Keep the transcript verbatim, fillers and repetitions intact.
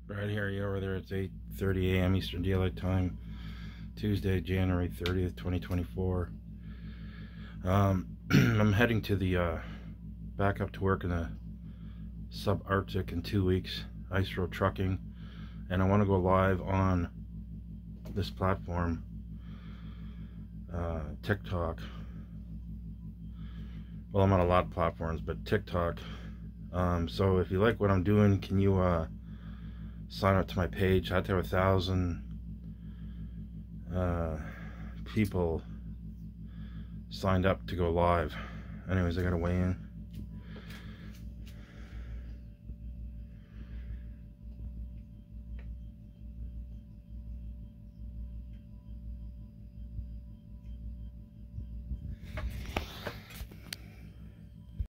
Brad here, you over there. It's eight thirty a m Eastern Daylight Time, Tuesday, January thirtieth, twenty twenty-four. Um, I'm heading to the uh, back up to work in the subarctic in two weeks, ice road trucking, and I want to go live on this platform, uh, TikTok. Well, I'm on a lot of platforms, but TikTok. Um, so if you like what I'm doing, can you uh, sign up to my page? I have to have a thousand uh, people signed up to go live. Anyways, I gotta weigh in.